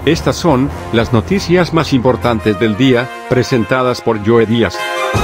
Estas son las noticias más importantes del día, presentadas por Joe Díaz.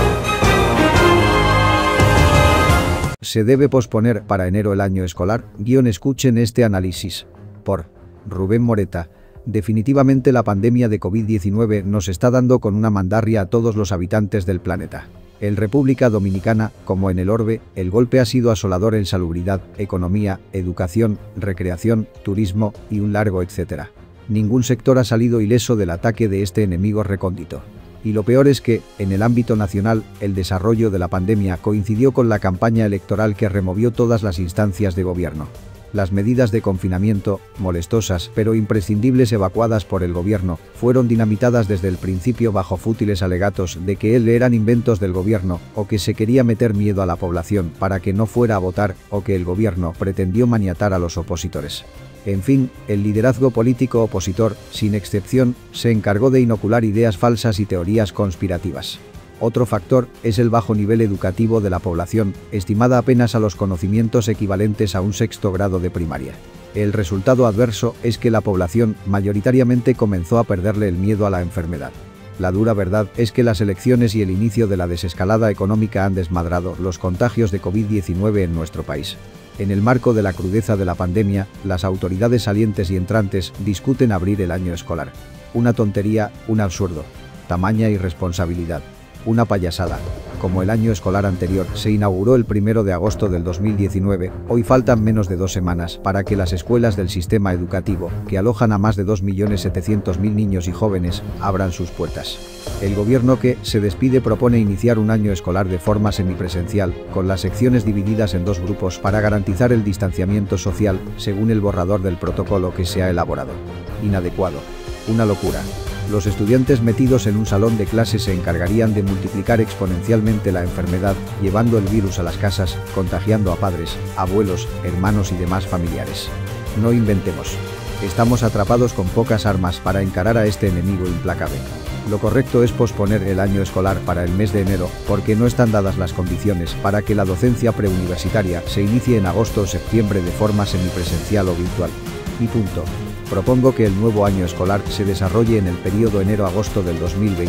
¿Se debe posponer para enero el año escolar? Escuchen este análisis. Por Rubén Moreta. Definitivamente la pandemia de COVID-19 nos está dando con una mandarria a todos los habitantes del planeta. En República Dominicana, como en el orbe, el golpe ha sido asolador en salubridad, economía, educación, recreación, turismo y un largo etcétera. Ningún sector ha salido ileso del ataque de este enemigo recóndito. Y lo peor es que, en el ámbito nacional, el desarrollo de la pandemia coincidió con la campaña electoral que removió todas las instancias de gobierno. Las medidas de confinamiento, molestosas pero imprescindibles evacuadas por el gobierno, fueron dinamitadas desde el principio bajo fútiles alegatos de que eran inventos del gobierno o que se quería meter miedo a la población para que no fuera a votar o que el gobierno pretendió maniatar a los opositores. En fin, el liderazgo político opositor, sin excepción, se encargó de inocular ideas falsas y teorías conspirativas. Otro factor es el bajo nivel educativo de la población, estimada apenas a los conocimientos equivalentes a un sexto grado de primaria. El resultado adverso es que la población mayoritariamente comenzó a perderle el miedo a la enfermedad. La dura verdad es que las elecciones y el inicio de la desescalada económica han desmadrado los contagios de COVID-19 en nuestro país. En el marco de la crudeza de la pandemia, las autoridades salientes y entrantes discuten abrir el año escolar. Una tontería, un absurdo. Tamaña irresponsabilidad. Una payasada. Como el año escolar anterior se inauguró el 1 de agosto del 2019, hoy faltan menos de 2 semanas para que las escuelas del sistema educativo, que alojan a más de 2.700.000 niños y jóvenes, abran sus puertas. El gobierno que se despide propone iniciar un año escolar de forma semipresencial, con las secciones divididas en 2 grupos para garantizar el distanciamiento social, según el borrador del protocolo que se ha elaborado. Inadecuado. Una locura. Los estudiantes metidos en un salón de clases se encargarían de multiplicar exponencialmente la enfermedad, llevando el virus a las casas, contagiando a padres, abuelos, hermanos y demás familiares. No inventemos. Estamos atrapados con pocas armas para encarar a este enemigo implacable. Lo correcto es posponer el año escolar para el mes de enero, porque no están dadas las condiciones para que la docencia preuniversitaria se inicie en agosto o septiembre de forma semipresencial o virtual. Y punto. Propongo que el nuevo año escolar se desarrolle en el periodo enero-agosto del 2021.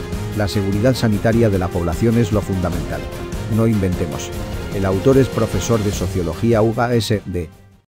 La seguridad sanitaria de la población es lo fundamental. No inventemos. El autor es profesor de Sociología UASD.